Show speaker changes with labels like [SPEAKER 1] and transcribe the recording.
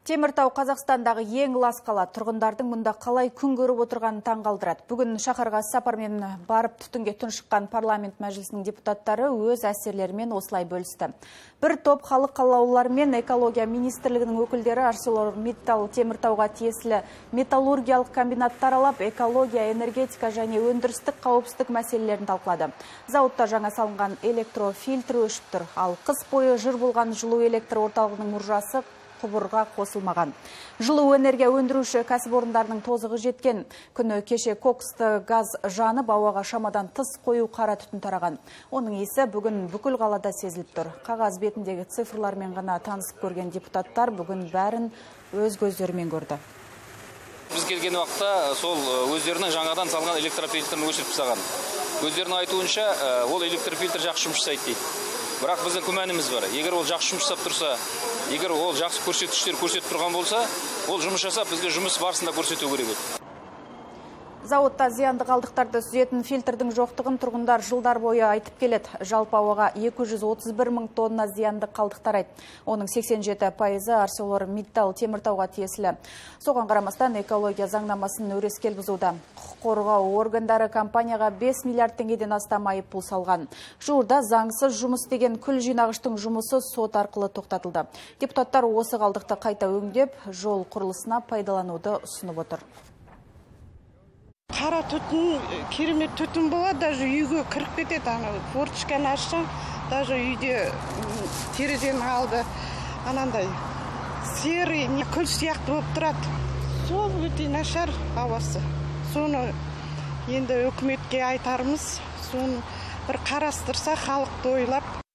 [SPEAKER 1] Теміртау Қазақстандағы ең лас қала. Тұрғындардың мұнда қалай күн көріп отырғанын таң қалдырады. Бүгін шаһарға сапармен барып түтінге тұншыққан парламент мәжілісінің депутаттары өз әсерлерімен осылай бөлісті. Бір топ халық қалаулылары мен экология министрлігінің өкілдері ArcelorMittal Теміртауға тиесілі металлургиялық комбинаттар алып, экология, энергетика және өндірістік қауіпсіздік мәселелерін талқылады. Зауытта жаңа салынған электрофильтр өшіп тұр, ал қыс бойы жыр болған жылу электр орталығының мұржасы құбырға қосылмаған. Жылу энергия өндіруші кәсіпорындарының тозығы жеткен. Күні кеше коксты газ жанып, ауаға шамадан тыс қою қара түтін тараған. Оның иісі бүгін бүкіл қалада сезіліп тұр. Қағаз бетіндегі цифрлармен ғана танысып көрген депутаттар бүгін бәрін өз көздерімен көрді.
[SPEAKER 2] Біз келген уақытта сол өздерінің жаңадан салған электрофильтрін өшіріп тастаған. Өздерінің айтуынша ол электрофильтр жақсы жұмыс жасайды дейді. Бірақ біздің күмәніміз бар. Егер ол жақсы жұмыс жасап тұрса, егер ол жақсы көрсеткіштер көрсетіп тұрған болса, ол жұмыс жасап бізге жұмыс барысында көрсету керек еді.
[SPEAKER 1] Зауытта зиянды қалдықтарды сүзетін фильтрдің жоқтығын тұрғындар жылдар бойы айтып келеді. Жалпы ауаға 231 мың тонна зиянды қалдықтар айт. Оның 87%-ы ArcelorMittal Теміртауға тиесілі. Соған қарамастан экология заңнамасын өрескел бұзуда. Құқық қорғау органдары компанияға 5 миллиард теңгеден астам айыппұл салған. Жуырда заңсыз жұмыс деген күл жинағыштың жұмысы сот арқылы тоқтатылды. Депутаттар осы қалдықты қайта өңдеп, жол құрылысына пайдалануды ұсынып отыр.
[SPEAKER 3] Қара түтін, керемет түтін болады, даже үйге кіріп кетеді. Форточканы ашсаң, даже үйде терезені алды. Анандай серый, күл сияқты болып тұрады. Сол өте нашар ауасы. Соны енді үкіметке айтарымыз, соны бір қарастырса, халықты ойлап.